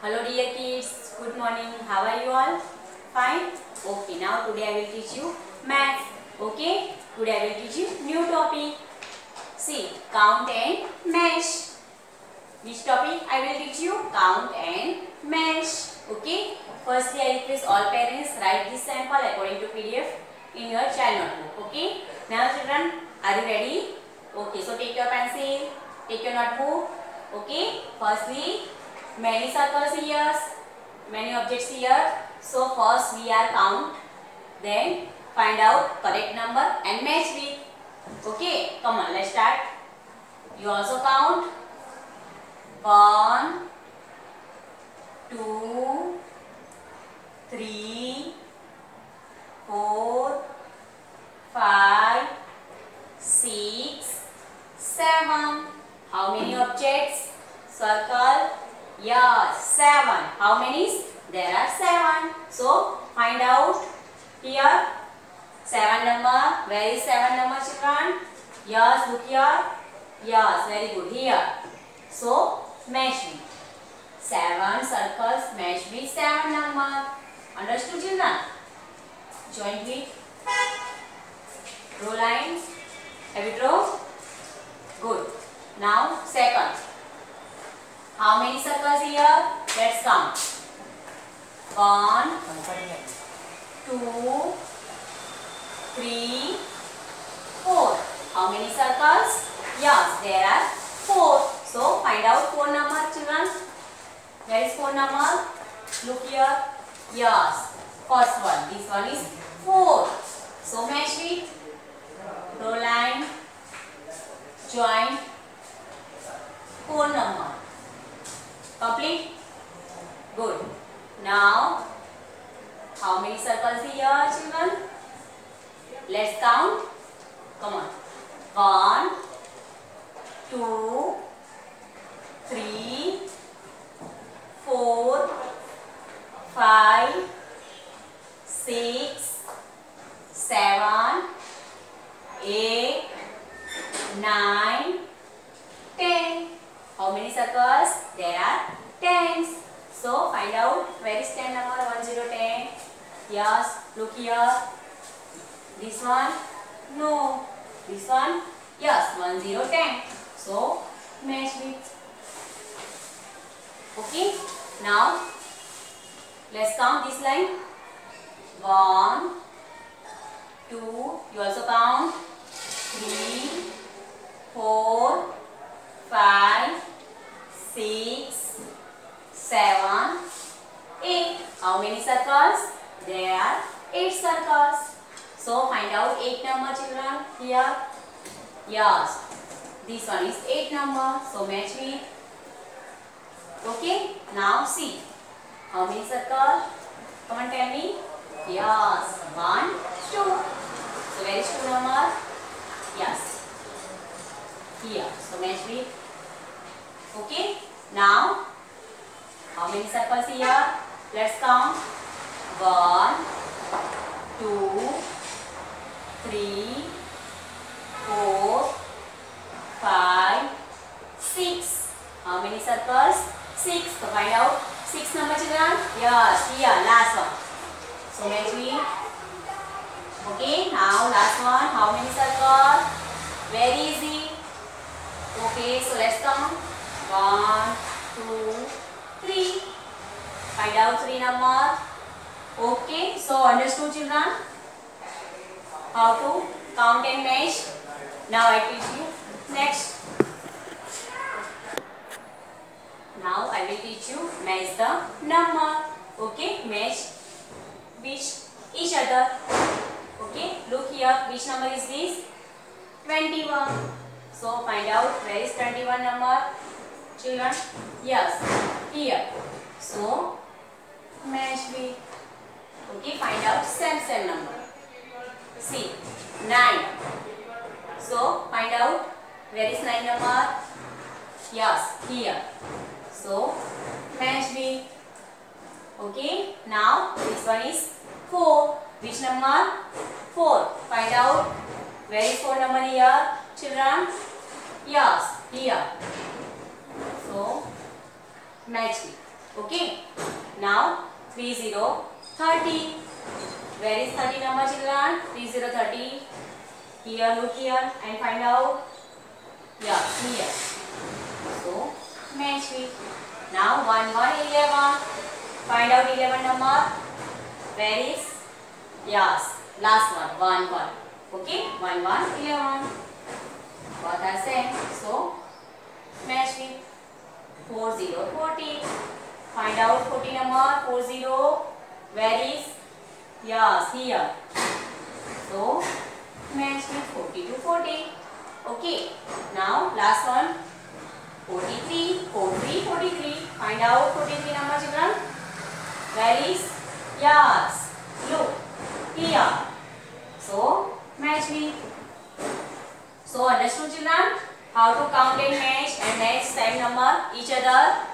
Hello dear kids, good morning. How are you all? Fine? Okay, now today I will teach you maths. Okay? Today I will teach you new topic. See, count and mesh. Which topic I will teach you? Count and mesh. Okay? Firstly, I request all parents write this sample according to PDF in your child notebook. Okay? Now children, are you ready? Okay, so take your pencil, take your notebook. Okay? Firstly, many circles here, many objects here. So first we are count, then find out correct number and match with. Okay, come on, let's start. You also count 1, 2, 3, 4, 5, 6, 7. How many objects? Circle. Yes, 7. How many? There are 7. So find out here. 7 number. Where is 7 number, children? Yes, look here. Yes, very good. Here. So match with 7 circles. Match with 7 number. Understood, children? Join with draw line. Have you drawn? Good. Now second. How many circles here? Let's count. 1, 2, 3, 4. How many circles? Yes, there are 4. So find out 4 number, children. Where is 4 number? Look here. Yes, first one. This one is 4. So match with draw line. Join 4 number. Complete? Good. Now, how many circles here, children? Let's count. Come on. 1, 2, 3, 4, 5, 6, 7, 8, 9, 10. How many circles? There are 10s. So find out where is 10 number. 1, 0, 10. Yes, look here. This one? No. This one? Yes, 1, 0, 10. So match with. Okay. Now let's count this line. 1, 2. You also count. 3, 4, 5, 6, 7, 8. How many circles? There are 8 circles. So find out 8 number, children. Here. Yes. This one is 8 number. So match with. Okay. Now see. How many circles? Come on, tell me. Yes. 1, 2. So where is 2 number? Yes. Here. So match with. Okay. Now, how many circles here? Let's count. 1, 2, 3, 4, 5, 6. How many circles? 6. So find out 6 number, children. Yes, here, last one. So match with. Okay, now last one. How many circles? Very easy. Okay, so let's count. 1, 2, 3. Find out 3 number. Okay, so understood, children? How to count and mesh. Now I teach you next. Now I will teach you mesh the number. Okay, mesh with each other. Okay, look here. Which number is this? 21. So find out where is 21 number, children? Yes, here. So match with. Okay, find out same number. See, 9. So find out where is 9 number? Yes, here. So match with. Okay, now this one is 4. Which number? 4. Find out where is 4 number here, children? Yes, here. So match with. Okay. Now 30, 30. Where is 30 number, children? 30, 30. Here, look here and find out. Yeah, here. So match it. Now 1, 1, 11. Find out 11 number. Where is? Yes, last one. 1, 1. Okay, 1, 1, 11. Both are same. So match it. 40, 40. Find out 40 number. 40. Where is? Yes, here. So match with 40 to 40. Okay. Now last one. 43, 43, 43. Find out 43 number, children. Where is? Yes. Look here. So match me. So understood, children? How to count and match same number each other.